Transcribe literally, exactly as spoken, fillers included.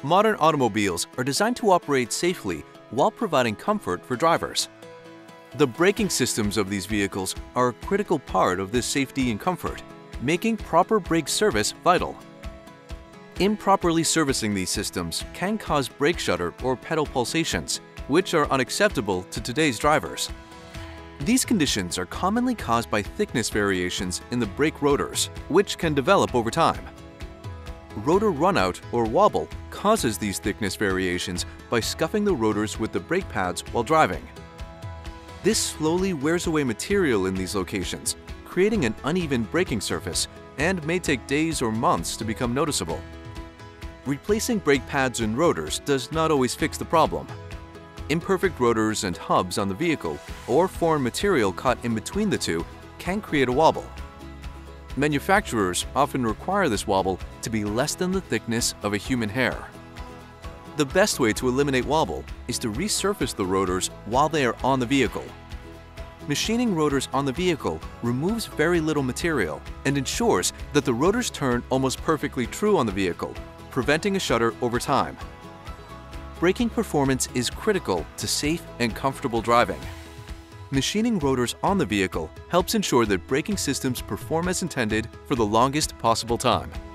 Modern automobiles are designed to operate safely while providing comfort for drivers. The braking systems of these vehicles are a critical part of this safety and comfort, making proper brake service vital. Improperly servicing these systems can cause brake shudder or pedal pulsations, which are unacceptable to today's drivers. These conditions are commonly caused by thickness variations in the brake rotors, which can develop over time. Rotor runout or wobble causes these thickness variations by scuffing the rotors with the brake pads while driving. This slowly wears away material in these locations, creating an uneven braking surface, and may take days or months to become noticeable. Replacing brake pads and rotors does not always fix the problem. Imperfect rotors and hubs on the vehicle or foreign material caught in between the two can create a wobble. Manufacturers often require this wobble to be less than the thickness of a human hair. The best way to eliminate wobble is to resurface the rotors while they are on the vehicle. Machining rotors on the vehicle removes very little material and ensures that the rotors turn almost perfectly true on the vehicle, preventing a shudder over time. Braking performance is critical to safe and comfortable driving. Machining rotors on the vehicle helps ensure that braking systems perform as intended for the longest possible time.